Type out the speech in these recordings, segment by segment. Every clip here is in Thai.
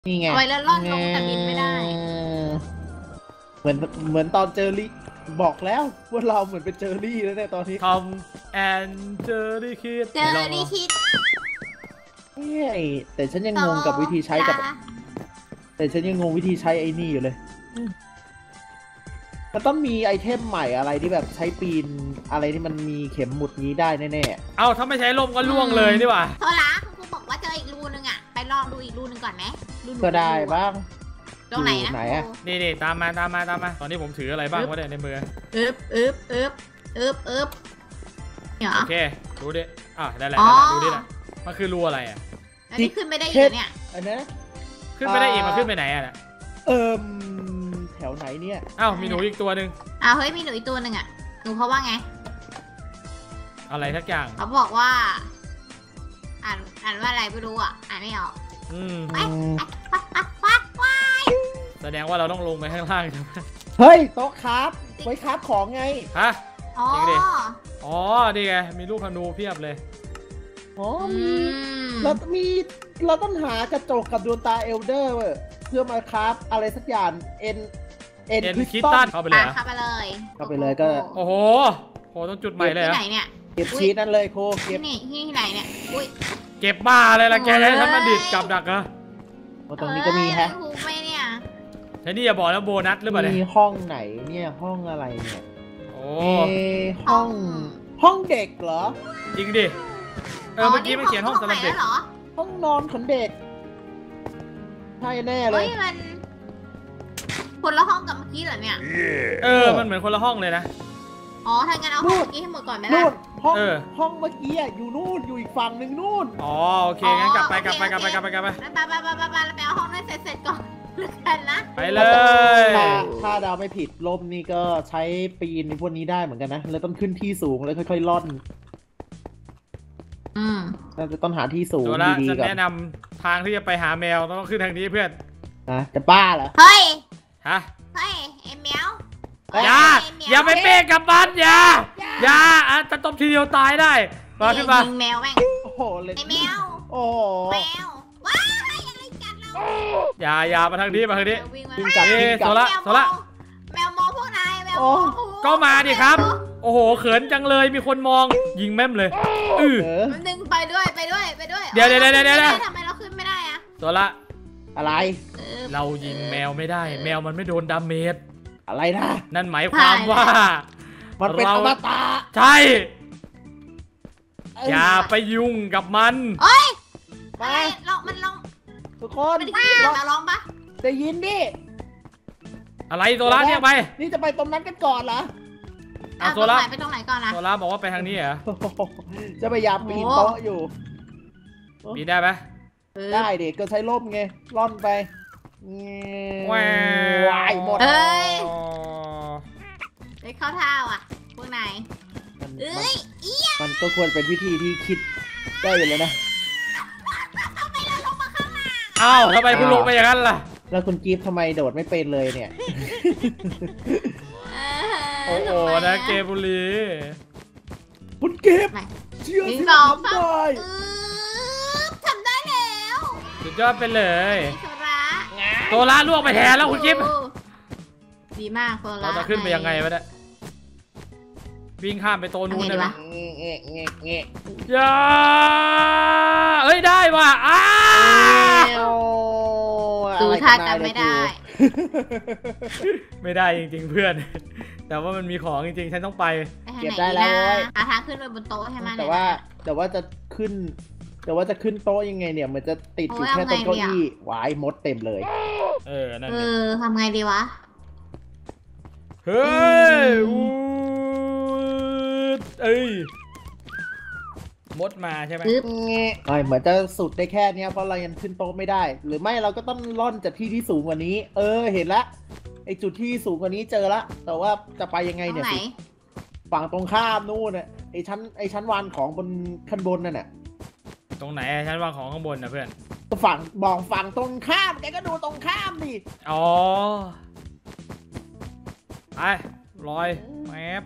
นี่ไงเอาไว้แล้วล่อนลงแต่บินไม่ได้เหมือนตอนเจอรี่บอกแล้วว่าเราเหมือนเป็นเจอรี่แล้วเนี่ยตอนนี้ทอมแอนเจอรี่คิดเจอรี่คิดเฮ้ยแต่ฉันยังงงกับวิธีใช้กับแต่ฉันยังงงวิธีใช้ไอ้นี่อยู่เลยมันต้องมีไอเทมใหม่อะไรที่แบบใช้ปีนอะไรที่มันมีเข็มหมุดนี้ได้แน่ๆเอาถ้าไม่ใช้ลมก็ล่วงเลยนี่หว่าโทรละคุณครูบอกว่าเจออีกรูนึงอ่ะไปลองดูอีกรูนึงก่อนไหมก็ได้บ้างตรงไหนนะนี่ตามมาตอนนี้ผมถืออะไรบ้างวะเนี่ยในมือเนี่ยโอเคดูดิได้แล้วดูดินะมันคือรูอะไรอ่ะอันนี้ขึ้นไม่ได้อีกเนี่ยอันนี้ขึ้นไม่ได้อีกมันขึ้นไปไหนอ่ะแถวไหนเนี่ยมีหนูอีกตัวหนึ่งเฮ้ยมีหนูอีกตัวหนึ่งอ่ะหนูเขาว่าไงอะไรทักอย่างเขาบอกว่าอ่านว่าอะไรไม่รู้อ่ะอ่านไม่ออกแสดงว่าเราต้องลงไปข้างล่างใช่ไหมเฮ้ยโต๊ะครับไว้ครับของไงฮะจริงดินี่ไงมีลูกธนูเพียบเลยเราต้องหากระจกกับดวงตาเอลเดอร์เพื่อมาครับอะไรสักอย่างเอ็นคิตตันเข้าไปเลยเข้าไปเลยก็โอ้โหต้องจุดใหม่เลยที่ไหนเนี่ยเก็บชีสนั่นเลยโคเก็บที่ไหนเนี่ยอุ้ยเก็บบ้าอะไรล่ะแกถ้ามันดิดกับดักเหรอตรงนี้ก็มีฮะถูกไหมเนี่ยใช่นี่อย่าบอกแล้วโบนัสหรือเปล่าเนี่ยมีห้องไหนเนี่ยห้องอะไรเนี่ยห้องเด็กเหรอจริงดิเมื่อกี้มันเขียนห้องสำหรับเด็กห้องนอนของเด็กใช่แน่เลยมันคนละห้องกับเมื่อกี้เหรอเนี่ยมันเหมือนคนละห้องเลยนะถ้างั้นเอาห้องเมื่อกี้ให้หมดก่อนไหมล่ะห้องเมื่อกี้อยู่นู่นอยู่อีกฝั่งหนึ่งนู่นโอเคงั้นกลับไปไปเอาห้องนั้นเสร็จก่อนกันนะไปเลยถ้าเดาไม่ผิดลมนี่ก็ใช้ปีนในพวกนี้ได้เหมือนกันนะแล้วต้องขึ้นที่สูงแล้วค่อยๆล่อนเราจะต้องหาที่สูงดีๆก่อนแนะนำทางที่จะไปหาแมวต้องขึ้นทางนี้เพื่อนจะบ้าเหรอเฮ้ยไอ้แมวอย่าไปเป้กับมันอย่าจะตบทีเดียวตายได้มาขึ้นมาแมวแม่งโอ้โหไอ้แมวแมวว้าอะไรกัดเราอย่ามาทางนี้โซล่าแมวมองพวกนายแมวก็มาดิครับโอ้โหเขินจังเลยมีคนมองยิงแม่มเลยมันดึงไปด้วยเดี๋ยวทำไมเราขึ้นไม่ได้อะโซล่าอะไรเรายิงแมวไม่ได้แมวมันไม่โดนดาเมจอะไรนะนั่นหมายความว่ามันเป็นอมตะใช่อย่าไปยุ่งกับมันไปมันลองทุกคนลองปะได้ยินดิอะไรโซล่าเนี่ยไปนี่จะไปตรงนั้นกันก่อนเหรอโซล่าไปตรงไหนก่อนนะโซล่าบอกว่าไปทางนี้เหรอจะพยายามปีนโต๊ะอยู่ปีนได้ไหมได้เด็กก็ใช้ร่มไงล่อนไปวายหมดเข้าท่าอ่ะพวกนายมันก็ควรเป็นวิธีที่คิดได้อยู่แล้วนะทำไมคุณลงไปอย่างนั้นล่ะแล้วคุณกิฟต์ทำไมโดดไม่เป็นเลยเนี่ยโอ้โหนะเกบุรีคุณกิฟต์เชื่อสิทำได้ทำได้แล้วสุดยอดไปเลยโซล่าล่วงไปแทนแล้วคุณกิฟต์ดีมากโซล่าเราจะขึ้นไปยังไงวะเนี่ยวิ่งข้ามไปโต๊ะนู้นได้ไหมอย่าได้ว่ะดูท่ากันไม่ได้จริงๆเพื่อนแต่ว่ามันมีของจริงๆฉันต้องไปเก็บได้แล้วทางขึ้นไปบนโต๊ะใช่ไหมแต่ว่าจะขึ้นโต๊ะยังไงเนี่ยมันจะติดอยู่แค่ตรงเก้าอี้วายมดเต็มเลยนั่นทำไงดีวะเฮ้ยมดมาใช่ไหมเหมือนจะสุดได้แค่นี้เพราะเรายังขึ้นโต๊ะไม่ได้หรือไม่เราก็ต้องล่อนจากที่สูงกว่านี้เห็นละไอจุดที่สูงกว่านี้เจอละแต่ว่าจะไปยังไงเนี่ยฝั่งตรงข้ามนู่นน่ะไอชั้นวางของบนขั้นบนนั่นน่ะตรงไหนชั้นวางของข้างบนนะเพื่อนฝั่งตรงข้ามแกก็ดูตรงข้ามดิไปลอยแมป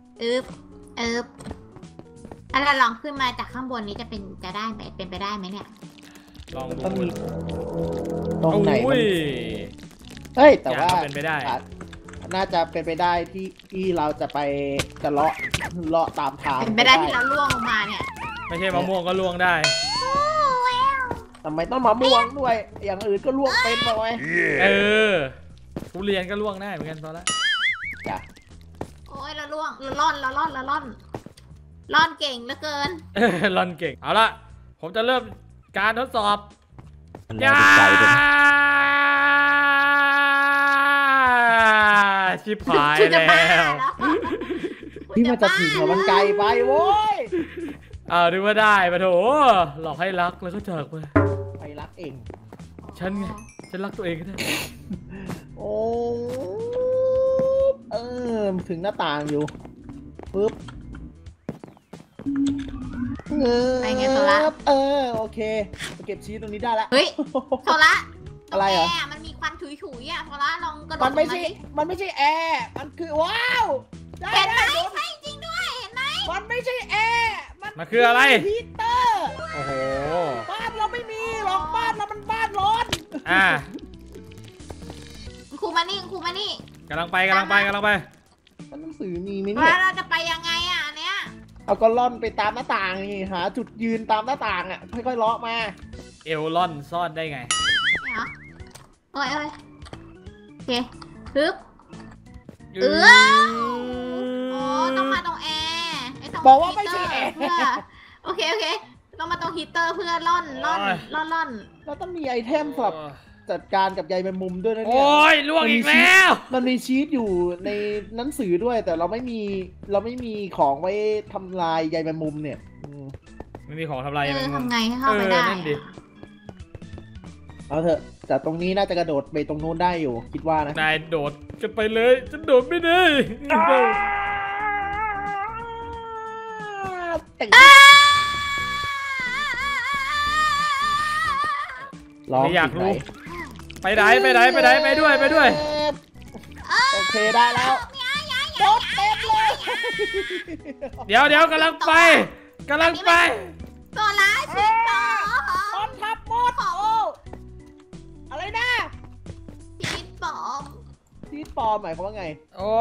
ถ้าเราลองขึ้นมาจากข้างบนนี้จะได้ไหมเป็นไปได้ไหมเนี่ยลองดูตรงไหนโอ้ยเฮ้ยแต่ว่าอย่างก็เป็นไปได้น่าจะเป็นไปได้ที่เราจะไปจะเลาะตามทางเป็นไปได้ที่เราล่วงลงมาเนี่ยไม่ใช่มะม่วงก็ล่วงได้ทำไมต้องมาม่วงด้วย อย่างอื่นก็ล่วงเป็นมาไว้เออทุเรียนก็ล่วงได้เหมือนกันตอนละจ้ะโอ้ยเราล่วงเราล่อนล่อนเก่งเหลือเกินรอนเก่งเอาละผมจะเริ่มการทดสอบมันน่าสนใจด้วยนะชิบหายคุณจะแล้บ้าว เหรอที่มันจะถึงอะมันไกลไปโว้ยดูว่าได้ปะโถหลอกให้รักแล้วก็จากไปไปรักเองฉันไงฉันรักตัวเองก็ได้โอ้ถึงหน้าต่างอยู่ปึ๊บไปไงโซล่าโอเคเก็บชีสตรงนี้ได้แล้วเฮ้ยโซล่าอะไรเหรอแร์มันมีควันฉุยๆอ่ะโซล่าลองกระโดดมันไม่ใช่ลงาดิมันไม่ใช่แอร์ มันคือว้าวได้เห็นไหมได้ใช่จริงด้วยเห็นไหมมันไม่ใช่แอร์มันคืออะไรฮีตเตอร์โอ้โหบ้านเราไม่มีหรอกบ้านเรามันบ้านร้อนอ่ะครูมานี่ครูมานี่กำลังไปมันหนังสือมีไหมแล้เนี่วย เราจะไปยังไงอ่ะอันเนี้ยเอาก็ล่อนไปตามหน้าต่างนี่หาจุดยืนตามหน้าต่างอ่ะค่อยๆเลาะมาเอลล่อนซ่อนได้ไงเนี่ยเหรอเอ้ยโอเคฮึบเออ๋อต้องมาตรงแอร์ตรงบอกว่าไม่ใช่แอร์เพื่อโอเคต้องมาตรงฮีตเตอร์เพื่อล่อนเราต้องมีไอเทมสำหรับจัดการกับใยแมงมุมด้วยนะเนี่ยโอ้ยล่วงอีกแล้วมันมีชีตอยู่ในหนังสือด้วย แต่เราไม่มีของไว้ทำลายใยแมงมุมเนี่ยไม่มีของทำลายมันทำไงให้เข้าไปได้นั่นดิเอาเถอะแต่ตรงนี้น่าจะกระโดดไปตรงนู้นได้อยู่ คิดว่านะนายโดดกันไปเลยฉันโดดไม่ได้แต่งลองไม่อยากรู้สิไปไหนไปด้วยโอเคได้แล้วโดดเต็มเลยเดี๋ยวกำลังไปโซล่าชิปต่อตอนทับหมดโอ้อะไรนะชีสปลอมชีตปลอมหมายความว่าไงโอ้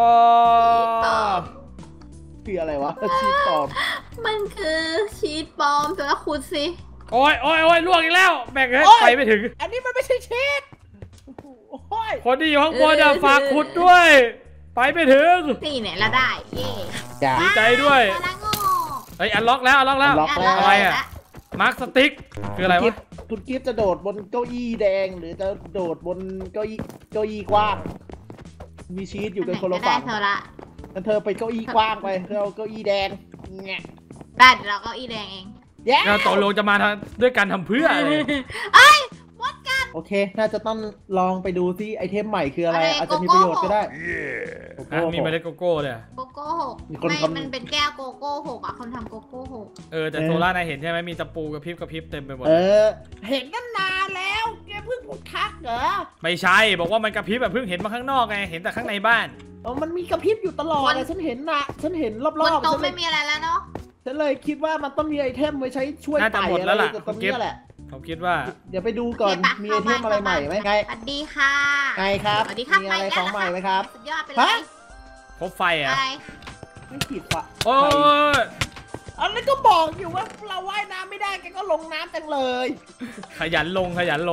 คืออะไรวะชีตปลอมมันคือชีสปลอมโซล่าคุณสิโอ้ยล่วงอีกแล้วแบกให้ไปไม่ถึงอันนี้มันไม่ใช่ชีตโอ้ยคนที่อยู่ข้างบนอะฝากขุดด้วย ไปไม่ถึงนี่เนี่ยเราได้เย่จ้าดีใจด้วยโซล่าโง่เฮ้ยอันล็อกแล้วอันล็อกแล้วอะไรอะมาร์คสติ๊กคืออะไรวะคุณกิฟต์จะโดดบนเก้าอี้แดง หรือจะโดดบนเก้าอี้กว้าง มีชีตอยู่กันคนละฝั่งโซล่างั้นเธอไปเก้าอี้กว้างไปเธอเอาเก้าอี้แดงแงะได้เดี๋ยวเราก็อีแดงเองแย่เราตกลงจะมาด้วยกันทำเพื่ออะไรโอเค น่าจะต้องลองไปดูซิไอเทมใหม่คืออะไรอะไรอาจจะมีประโยชน์ก็ได้มีเมล็ดโกโก้เลยอะโกโก้หกมีคนไม่ทำมันเป็นแก้วโกโก้หกอ่ะคนทำโกโก้หกแต่โซล่านายเห็นใช่ไหมมีตะปูกระพริบเต็มไปหมดเห็นตั้งนานแล้วแกเพิ่งทักเหรอไม่ใช่บอกว่ามันกระพริบแบบเพิ่งเห็นมาข้างนอกไงเห็นแต่ข้างในบ้านมันมีกระพริบอยู่ตลอดเลยฉันเห็นนะฉันเห็นรอบบนๆโต๊ะฉันเลไม่ยมีอะไรแล้วเนาะฉันเลยคิดว่ามันต้องมีไอเทมไว้ใช้ช่วยน่าจะไต่หมดอะแล้วไรล่ะตรงนี้แหละผมคิดว่าเดี๋ยวไปดูก่อนโอเคปะมีไอเทมอะไรใหม่ไหมไงสวัสดีค่ะไงครับสวัสดีครับมีอะไรของใหม่ไหมครับสุดยอดไปเลยฮะพบไฟอ่ะอะไรไม่ขีดฝะโอ้ยอันนี้ก็บอกอยู่ว่าเราว่ายน้ำไม่ได้แกก็ลงน้ำจังเลยขยันลง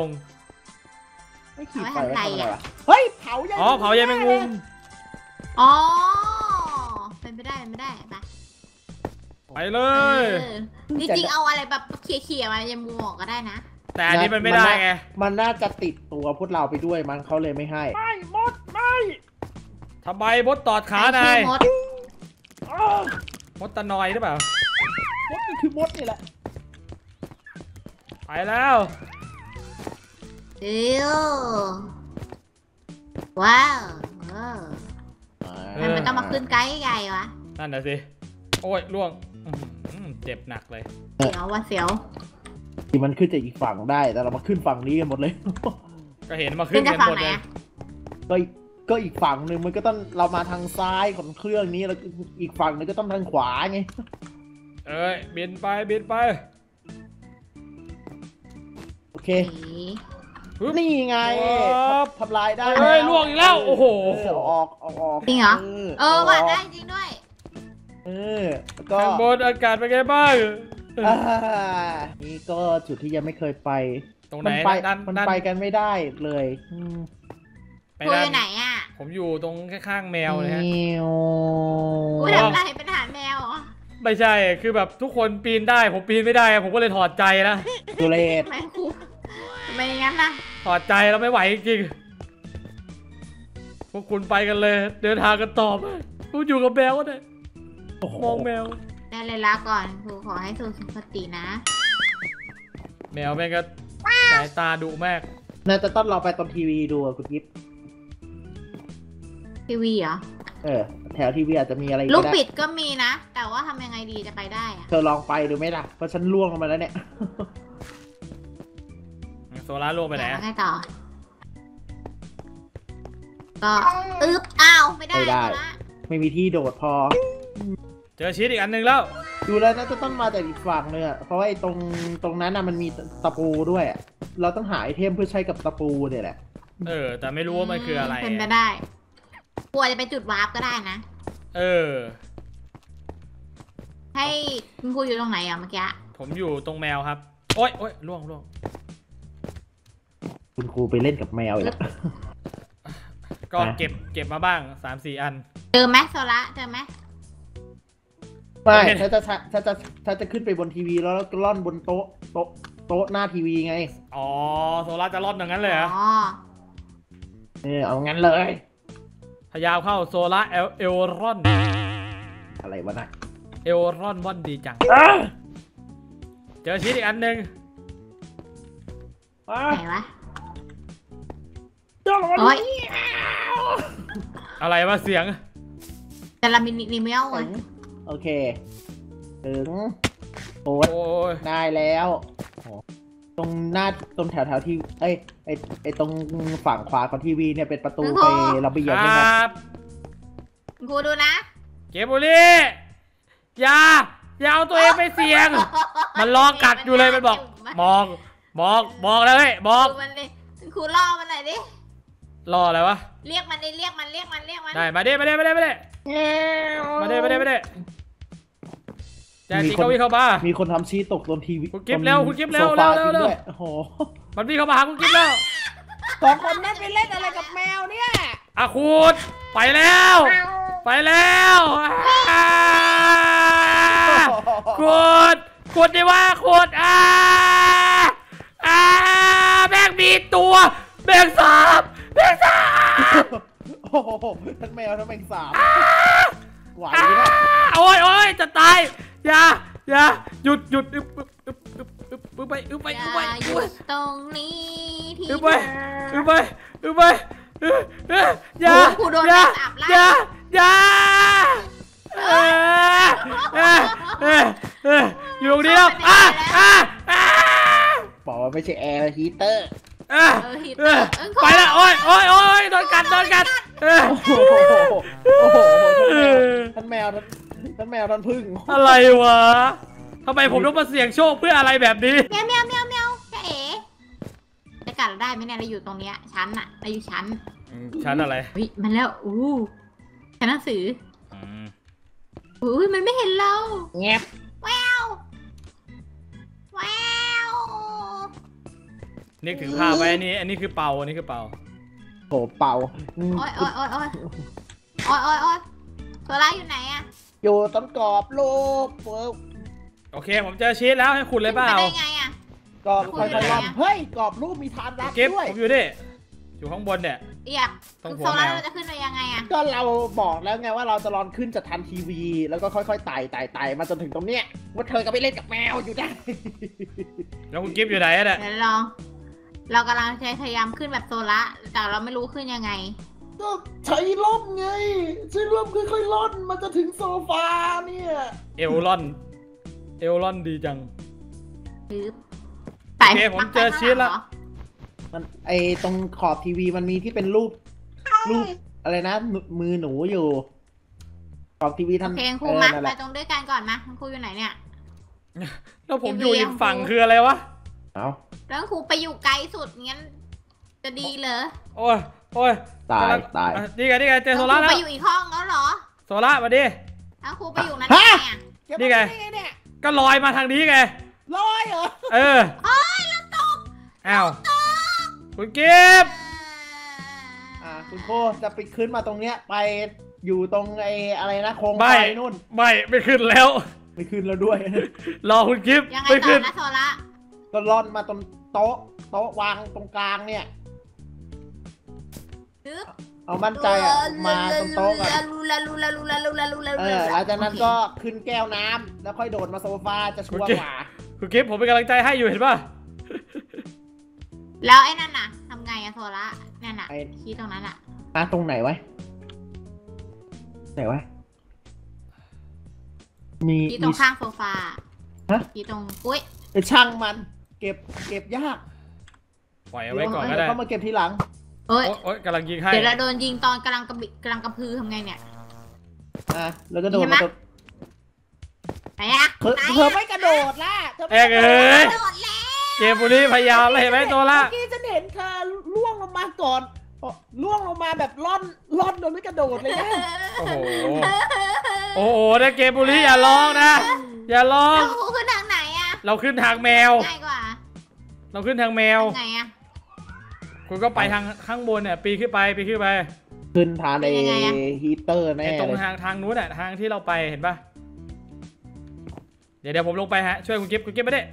ไม่ขีดไฟไว้ทำอะไรวะเฮ้ยเผาใยอ๋อเผาใยแมงมุมอ๋อเป็นไปได้ไปไปเลยจริงๆเอาอะไรแบบเขี่ยๆมายังมูออกก็ได้นะแต่อันนี้มันไม่ได้ไงมันน่าจะติดตัวพวกเราไปด้วยมันเขาเลยไม่ให้ไม่มดไม่ทำไมมดตอดขานายมดมดตะนอยหรือเปล่ามดก็คือมดนี่แหละไปแล้วเอวว้าวทำไมมันต้องมาขึ้นไกด์ใหญ่วะนั่นน่ะสิโอ้ยล่วงเจ็บหนักเลยเสียวว่ะเสียวที่มันขึ้นจากอีกฝั่งได้แต่เรามาขึ้นฝั่งนี้กันหมดเลยก็เห็นมาขึ้ขึ้นนกัจากนฝั่หงมดไหนเลยอะก็อีกฝั่งหนึ่งมันก็ต้องเรามาทางซ้ายของเครื่องนี้แล้วอีกฝั่งหนึงก็ต้องทางขวาไงบินไปโอเคนี่ไงทำลายได้เฮ้ยล่วงอีกแล้วโอ้โหออกจริงเหรอว่ะได้จริงด้วยก็ข้างบนอากาศเป็นไงบ้างนี่ก็จุดที่ยังไม่เคยไปตรงไหนมันไปกันไม่ได้เลยไปไหนอ่ะผมอยู่ตรงข้างๆแมวเลยฮะกูทำอะไรเป็นอาหารแมวไม่ใช่คือแบบทุกคนปีนได้ผมปีนไม่ได้ผมก็เลยถอดใจนะดูเลสไม่งั้นนะถอดใจแล้วไม่ไหวจริงๆพวกคุณไปกันเลยเดินทางกันต่อไปกูอยู่กับแมวก็ได้มองแมวได้เลยละก่อนครูขอให้สุขตินะแมวแม่งก็สายตาดุมากน่าจะต้องเราไปตรงทีวีดูคุณยิปทีวีเหรอแถวทีวีอาจจะมีอะไรลูกปิดก็มีนะแต่ว่าทำยังไงดีจะไปได้อะเธอลองไปดูไหมล่ะเพราะฉันล่วงลงมาแล้วเนี่ยโซล่าล่วงไปไหนไงต่อก็อ้าวไม่ได้ไม่มีที่โดดพอเจอชีสอีกอันหนึ่งแล้วดูแล้วน่าจะต้องมาจากอีกฝั่งเลยเพราะว่าไอ้ตรงนั้นน่ะมันมีตะปูด้วยเราต้องหาไอเทมเพื่อใช้กับตะปูเนี่ยแหละแต่ไม่รู้ว่ามันคืออะไรเป็นไปได้กลัวจะไปจุดวาร์ปก็ได้นะให้คุณครูอยู่ตรงไหนเมื่อกี้ผมอยู่ตรงแมวครับโอ๊ยล่วงคุณครูไปเล่นกับแมวอีกแล้วก็เก็บมาบ้าง 3-4 อันเจอไหมโซล่าเจอไหมไม่ถ้าจะขึ้นไปบนทีวีแล้วก็ล่อนบนโต๊ะหน้าทีวีไงโซล่าจะล่อนอย่างนั้นเลยเหรอเอางั้นเลยพยายามเข้าโซล่าเอลรอนอะไรวะน่ะเอลรอนว่อนดีจังเจอชีสอีกอันหนึ่งไหนวะอะไรวะเสียงแต่ละมินิเมลโอเคถึงโอ้ยได้แล้วตรงหน้าตรงแถวที่ไอ้ตรงฝั่งขวาของทีวีเนี่ยเป็นประตูไประเบียงใช่ไหมคุณครูดูนะเกบุรีอย่าเอาตัวเองไปเสี่ยงมันรอกัดอยู่เลยมันบอกบอกเลยบอกมันดิคุณครูล่อมันหน่อยดิล่ออะไรวะเรียกมันได้มาดิแจจีเขาวิ่งเข้ามามีคนทำชีตกบนทีวีคุณกิ๊บเร็วโอ้โหมันวิ่งเข้ามาหาคุณกิ๊บแล้ว 2 คนนั้นไปเล่นอะไรกับแมวเนี่ยคุณไปแล้วขุดดิว่าขุดแบงมีตัวแบงสามโอ้โหทั้งแมวทั้งแมงสาบไหวไหมโอ้ยจะตายอย่าหยุดไปตรงนี้ที่ไปอย่าอยู่ตรงนี้แล้วบอกว่าไม่ใช่แอร์ฮีเตอร์ไปแล้วโอ้ยโดนกัดโอ้โหท่านแมวท่านพึ่งอะไรวะทำไมผมต้องมาเสี่ยงโชคเพื่ออะไรแบบนี้แมวจะเอ๋จะกัดเราได้ไหมเนี่ยเราอยู่ตรงเนี้ยชั้นเราอยู่ชั้นอะไรมันแล้วชั้นหนังสือมันไม่เห็นเราเงียบแววนี่ถึงภาพไว้อันนี้คือเป่าโหเป่าโอ้ยตัวร้ายอยู่ไหนอยู่ต้นกรอบลูกโอเคผมเจอชีสแล้วให้ขุดเลยเปล่าได้ไงกรอบค่อยๆล่ำเฮ้ยกรอบลูกมีทานรักด้วยผมอยู่ดิอยู่ข้างบนเนี่ยต้องโซล่าเราจะขึ้นไปยังไงก็เราบอกแล้วไงว่าเราจะลองขึ้นจากทันทีวีแล้วก็ค่อยๆไต่มาจนถึงตรงเนี้ยว่าเธอก็ไปเล่นกับแมวอยู่ได้แล้วคุณกิฟต์อยู่ไหนเนี่ยเดี๋ยวเรากำลังพยายามขึ้นแบบโซล่าแต่เราไม่รู้ขึ้นยังไงก็ใช้ล่มไงใช้ล่มค่อยๆล่อนมันจะถึงโซฟาเนี่ยเอลลอนดีจังโอเคผมเจอชีสแล้วมันไอตรงขอบทีวีมันมีที่เป็นรูปอะไรนะมือหนูอยู่ขอบทีวีทำเพลงครูมาไปตรงด้วยกันก่อนมาครูอยู่ไหนเนี่ยแล้วผมอยู่อีกฝั่งคืออะไรวะเอาแล้วครูไปอยู่ไกลสุดงั้นจะดีเหรอโอ้ยโอ้ยตายนี่ไงเจอโซล่าแล้วไปอยู่อีกห้องแล้วเหรอโซล่ามาดิเอาครูไปอยู่นั้นได้ไงนี่ไง ก็ลอยมาทางนี้ไงลอยเหรอเออโอ้ยแล้วตกอ้าวคุณกิฟต์คุณโคจะไปขึ้นมาตรงเนี้ยไปอยู่ตรงไอ้อะไรนะโครงไฟนู่นไม่ขึ้นแล้วไม่ขึ้นแล้วด้วยรอคุณกิฟต์ยังไงไม่ต่ขึ้อน นะโซล่าก็ล่อนมาตรงโต๊ะวางตรงกลางเนี่ยปึ๊บเอามั่นใจอ่ะมาตรงโต๊ะก่อนลูลาหลังจากนั้นก็ขึ้นแก้วน้ำแล้วค่อยโดดมาโซฟาจะชัวร์กว่าคุณกิฟต์ผมเป็นกำลังใจให้อยู่เห็นป่ะแล้วไอ้นั่นน่ะทำไงอะโซล่านั่นน่ะชี้ตรงนั้นอะตรงไหนไว้ไหนวะมีชี้ตรงข้างโซฟาฮะชี้ตรงอุ้ยไอ้ช่างมันเก็บยากปล่อยเอาไว้ก่อนก็ได้เขามาเก็บทีหลังเอ้ยโอ๊ยกำลังยิงให้เดี๋ยวเราโดนยิงตอนกำลังกระพือทำไงเนี่ยแล้วก็โดดมาไหนอะเธอไม่กระโดดล่ะเธอไม่เอ้ยกระโดดแล้วเกมบุรีพยายามเลยเห็นไหมโซล่าเมื่อกี้ฉันเห็นเธอล่วงลงมาก่อนล่วงลงมาแบบล่อนโดยไม่กระโดดเลยนะโอ้โหโอ้โหนะเกมบุรีอย่าร้องนะ อย่าร้องเราขึ้นทางไหนอะเราขึ้นทางแมวง่ายกว่าเราขึ้นทางแมวไงอะคุณก็ไปทางข้างบนเนี่ยปีนขึ้นไปขึ้นทานไอ้ฮีเตอร์แน่ไอ้ตรงเลยทางนู้นอ่ะทางที่เราไปเห็นปะเดี๋ยวผมลงไปฮะช่วยคุณกิฟต์ไม่ได้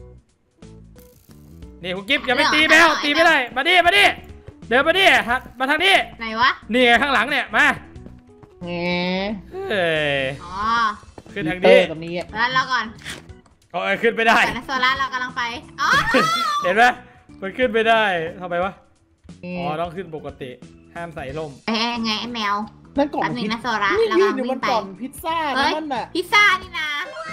นี่คุณกิฟต์อย่าไปตีแมวตีไม่ได้มาดิเดินมาดิมาทางนี้ไหนวะนี่ไงข้างหลังเนี่ยมาแงเอ้ยอ๋อขึ้นทางฮีเตอนี้ร์ตรงนี้แล้วเราก่อนเอาขึ้นไม่ได้แต่นะโซล่าเรากำลังไปอ๋อเห็นไหมมันขึ้นไม่ได้ทำไมวะอ๋อต้องขึ้นปกติห้ามใส่ร่มไงไอ้แมวนั่นกล่องแป๊บนึพิงซนะโซล่านี่เรายืกำนลังอยู่บวิ่นงไปกล่องพิซซ่าเฮ้ยนั่นน่ะพิซซ่านี่นะ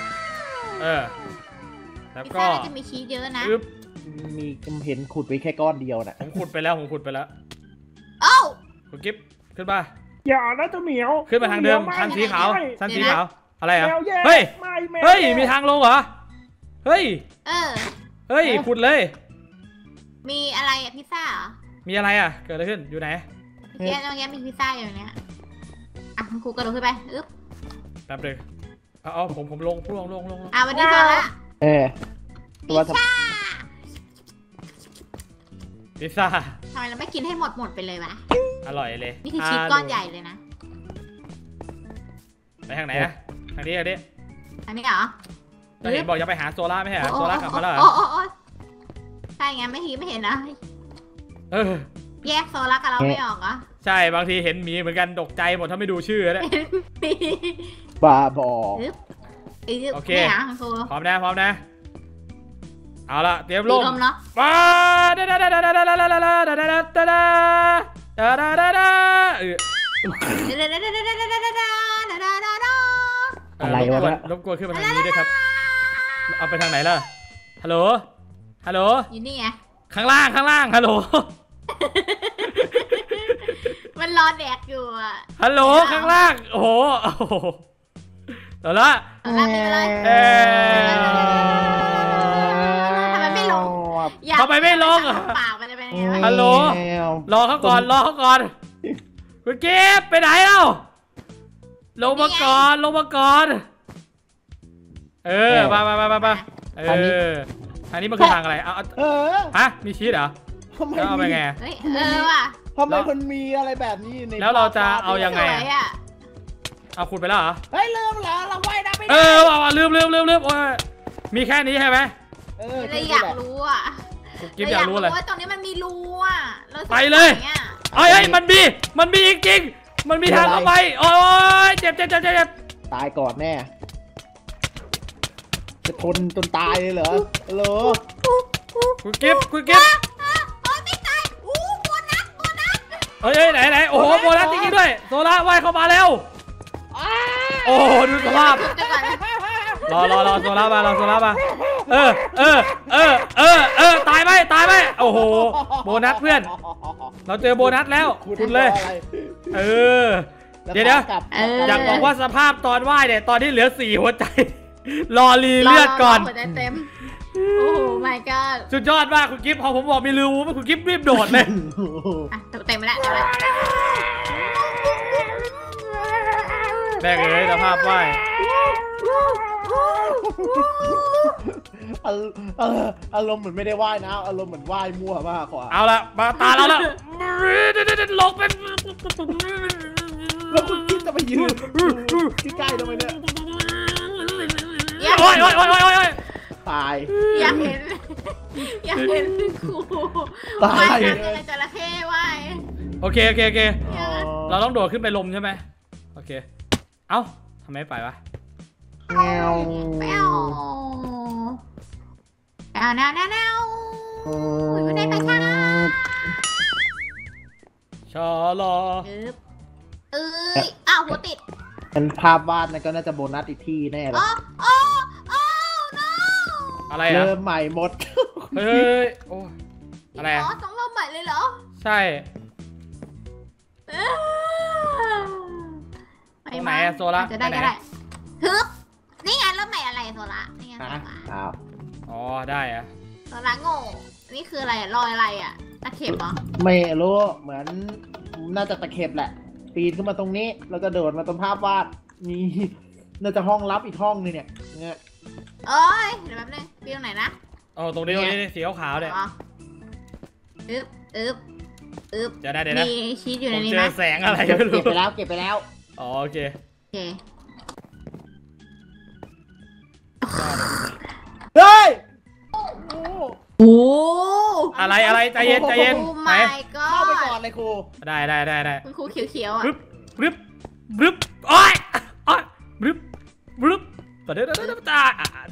แล้วพิซก็ซ่าน่าจะมีชีสเยอะนะอึ๊บมีเห็นขุดไปแค่ก้อนเดียวน่ะผมขุดไปแล้วโอ้าคุณกิฟต์ขึ้นมาอย่านะเจ้าเหมียวขึ้นมาทางเดิมทางสีขาวทางสีขาวอะไรอ่ะแมวแย่เฮ้ยแมวเฮ้ยแย่มีทางลงเหรอเฮ้ยเออเฮ้ยขุดเลยมีอะไรอะพิซซ่าเหรอมีอะไรอ่ะเกิดอะไรขึ้นอยู่ไหนเมื่อกี้ตรงนี้มีพิซซ่าอยู่เนี้ยอ่ะคุณครูกระโดดขึ้นไปอึ๊บแป๊บนึงเอาผมลงลงอ่ะวันนี้โซล่าตัวพิซซ่าทำไมเราไม่กินให้หมดไปเลยวะอร่อยเลยนี่คือชีสก้อนใหญ่เลยนะไปทางไหนนะทางนี้อันนี้เหรอก็เห็นบอกจะไปหาโซล่าไม่ใช่เหรอโซล่ากลับมาแล้วเหรอโอ้ใช่ไงไม่เห็นนะเออแยกโซล่ากับเราไม่ออกเหรอใช่บางทีเห็นหมีเหมือนกันตกใจหมดถ้าไม่ดูชื่อเนี่ยบ้าบอโอเคไม่หาคุณครูพร้อมนะเอาละเตรียมลตีงลมเนาะมาเด้รบกวนขึ้นมาทางนี้ด้วยครับเอาไปทางไหนล่ะฮัลโหลอยู่นี่ไงข้างล่างฮัลโหลมันรอแดกอยู่อ่ะฮัลโหลข้างล่างโอ้โหต่อละเอาล่างไปเลยทำไมไม่ลงทำไมไม่ลงปากมันจะเป็นยังไงวะฮัลโหลรอเขาก่อนคุณเก็บไปไหนเอ้าลงมาก่อนเออมาเออทางนี้มันคือทางอะไรฮะมีชีสเหรอทำไมแล้วเอาไปไงเฮ้ยว่ะทำไมมันมีอะไรแบบนี้ในแล้วเราจะเอายังไงสวยอ่ะเอาขุดไปแล้วเหรอเฮ้ยลืมเหรอเราว่ายน้ำไม่เอได้อว่าลืมโอ้ยมีแค่นี้ใช่ไหมเลยอยากรู้อ่ะกิฟอยากรู้อะไรว่าตรงนี้มันมีรูอ่ะไปเลยเฮ้ยมันมีจริงๆมันมีทางเข้าไปโอ้ยเจ็บตายก่อนแน่จะทนจนตายเลยเหรอฮัลโหลคุณกิฟโอ้ยไม่ตายอู้โบนัสเฮ้ยไหนโอ้โหโบนัสจริงๆด้วยโซล่าว่ายเข้ามาแล้วโอ้ดูสภาพรอโซล่ามาตายไหมโอ้โหโบนัสเพื่อนเราเจอโบนัสแล้วคุณเลยเออเดี๋ยวอยากบอกว่าสภาพตอนว่ายเนี่ยตอนที่เหลือ4หัวใจรอรีเลือดก่อนหัวใจเต็มโอ้ my god สุดยอดมากคุณกิฟต์พอผมบอกมีรูคุณกิฟต์รีบโดดเลยอ่ะเต็มไปแล้วเต็มไปแล้วแม่งเอ้ยสภาพไหวอารมณ์เหมือนไม่ได้ว่ายนะอารมณ์เหมือนว่ายมั่วมากกว่าเอาละมาตาเราแล้วลงเป็นแล้วคุณคิดจะไปยืนใกล้ๆทำไมเนี่ยโอ้ยตายอยากเห็นครูตายว่ายน้ำในจระเข้ว่ายโอเคเราต้องโดดขึ้นไปลมใช่ไหมโอเคเอ้าทำไมไม่ไปวะแมวแมวไม่ได้ไปค่ะชอรออ้าวหัวติดเป็นภาพวาดนั่นก็น่าจะโบนัสอีกที่แน่เลยโอ้ no อะไรอ่ะเริ่มใหม่หมดเฮ้ยโอ้อะไรอ่ะต้องเริ่มใหม่เลยเหรอใช่ตรงไหนอะโซล่าจะได้ก็ได้ฮึบนี่ไงเริ่มใหม่อะไรโซล่านี่ไงโซล่าอ้าวอ๋อได้อะโซล่าโง่นี่คืออะไรรอยอะไรอ่ะตะเข็บเหรอไม่รู้เหมือนน่าจะตะเข็บแหละ ปีนขึ้นมาตรงนี้แล้วก็โดดมาตรงภาพวาดมีน่าจะห้องลับอีกห้องนึงเนี่ยเอ้ยเดี๋ยวแป๊บนึงพี่ตรงไหนนะอ๋อตรงนี้สีขาวๆเนี่ยอึ๊บเดี๋ยวนะมีชีสอยู่ผในมนี้เจไหมอแสงอะไรไม่รู้เก็บไปแล้วอ๋อโอเคโอเคเฮ้ยโอ้อะไรใจเย็นโอ้ไหน my เข้าไปก่อน god เลยครูได้คุณครูเขียวๆอ่ะรึบโอ้ยรึบต่อเดี๋ยวตา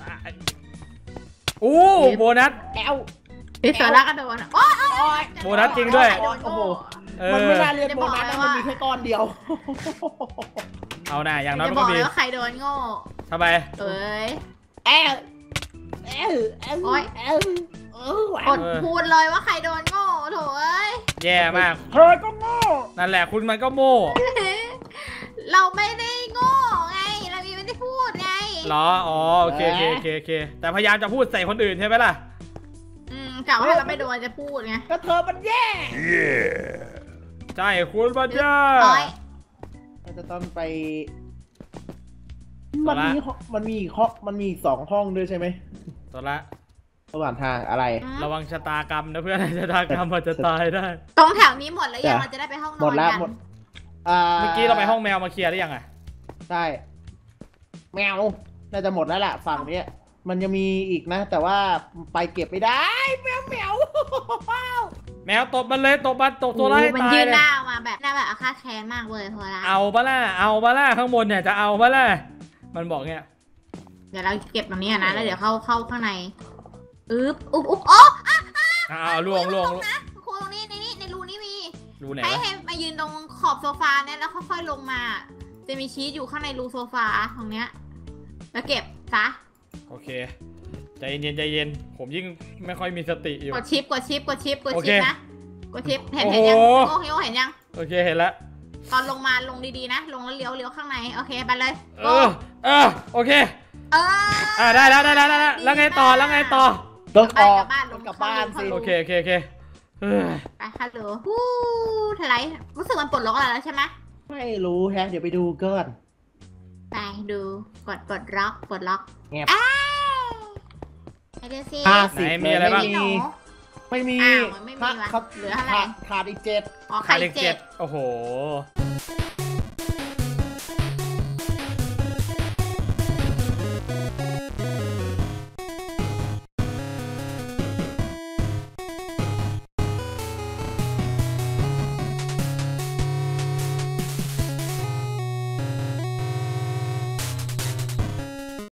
โอ้โบนัสแอลพี่โซล่ากระโดดโอ้ยโบนัสจริงด้วยโอ้โหมันไม่น่าเรียนโบนัสนะมันมีแค่ก้อนเดียวเอาหน่าอย่างน้อยจะมันบก็อกมีเลยว่าใครโดนโง่ทำไมเอ้ยแอลกดพูดเลยว่าใครโดนโง่โถเอ้ยแย่มากเธอก็โง่นั่นแหละคุณมันก็โม่เราไม่ได้โง่ไงเราไม่ได้พูดไงเหรออ๋อโอเคแต่พยายามจะพูดใส่คนอื่นใช่ไหมล่ะกล่าวว่าเราไม่โดนจะพูดไงก็เธอมันแย่ใช่คุณมันแย่เราจะต้องไปมันมีอีก2 ห้องด้วยใช่ไหมตัวละระหว่างทางอะไรระวังชะตากรรมนะเพื่อนชะตากรรมมันจะตายได้ตรงแถวนี้หมดแล้วยังเราจะได้ไปห้องนหมอดนแล้วกันหมดเมื่อกี้เราไปห้องแมวมาเคลียร์ได้ยังไงใช่แมวน่าจะหมดแล้วแหละฝั่งนี้มันยังมีอีกนะ แต่ว่าไปเก็บไม่ได้แมวแมวตบมันเลยตบตัวร้ายมันตายยืนเลหยน้ามาแบบหน้าแบบอาฆาตแค้นมากเลยพอละเอาปะล่ะข้างบนเนี่ยจะเอาปะล่ะมันบอกเนี่ยเดี๋ยวเราเก็บตรงนี้นะแล้วเดี๋ยวเข้าข้างในอุ๊บโอ้เอาล่วงครูตรงนี้ในรูนี้มีดูไหนให้วะมายืนตรงขอบโซฟาเนี่ยแล้วค่อยๆลงมา จะมีชีสอยู่ข้างในรูโซฟาตรงเนี้ยแล้วเก็บซะโอเคใจเย็นผมยิ่งไม่ค่อยมีสติอยู่กดชิปนะกดชิปเห็นโอ้ยังโหโอ้โหเห็นยังโอเคเห็นแล้วตอนลงมาลงดีๆนะ ลงแล้วเลี้ยวข้างในโอเคไปเลยโอเคได้แล้วไงต่อต้องออกกลับบ้านกลับบ้านสิโอเคไปฮัลโหลฮู้ทลายรู้สึกมันปลดล็อกอะไรแล้วใช่ไหมไม่รู้แฮะเดี๋ยวไปดูก่อนไปดูกดปลดล็อกเงียบไปดูสิไหนมีอะไรบ้างไม่มีไม่มีวะเหลืออะไรขาดอีก 7 อ๋อขาไข่ยเลขเจ็ด 7โอ้โห